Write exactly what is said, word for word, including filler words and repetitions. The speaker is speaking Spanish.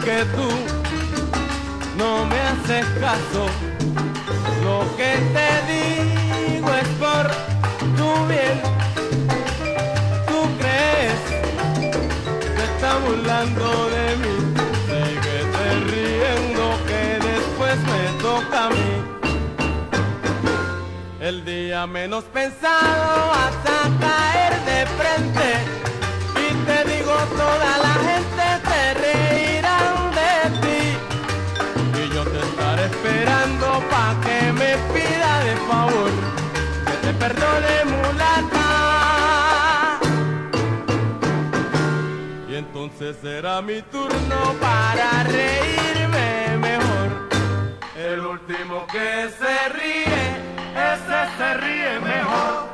que tú no me haces caso. Lo que te digo es por tu bien. ¿Tú crees que está burlando de mí? Síguete riendo que después me toca a mí. El día menos pensado vas a caer de frente. Y te digo, toda la gente te reirán de ti. Y yo te estaré esperando pa' que me pida de favor que te perdone, mulata. Y entonces será mi turno para reírme mejor. El último que se ríe, ese se ríe mejor.